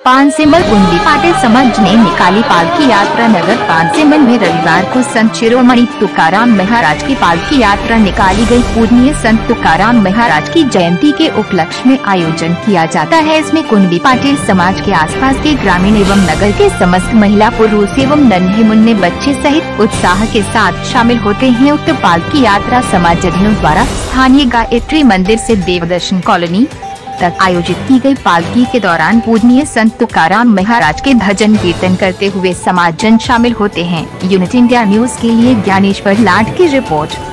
पानसेमल कुंडी पाटिल समाज ने निकाली पालकी यात्रा। नगर पानसेमल में रविवार को संत शिरोमणि तुकाराम महाराज की पालकी यात्रा निकाली गई। पूजनीय संत तुकाराम महाराज की जयंती के उपलक्ष्य में आयोजन किया जाता है। इसमें कुंडी पाटिल समाज के आसपास के ग्रामीण एवं नगर के समस्त महिला, पुरुष एवं नन्हे मुन्ने बच्चे सहित उत्साह के साथ शामिल होते हैं। उक्त पालकी यात्रा समाजजनों द्वारा स्थानीय गायत्री मंदिर से देवदर्शन कॉलोनी तक आयोजित की गई। पालकी के दौरान पूजनीय संत तुकाराम महाराज के भजन कीर्तन करते हुए समाजजन शामिल होते हैं। यूनिट इंडिया न्यूज के लिए ज्ञानेश्वर लाड की रिपोर्ट।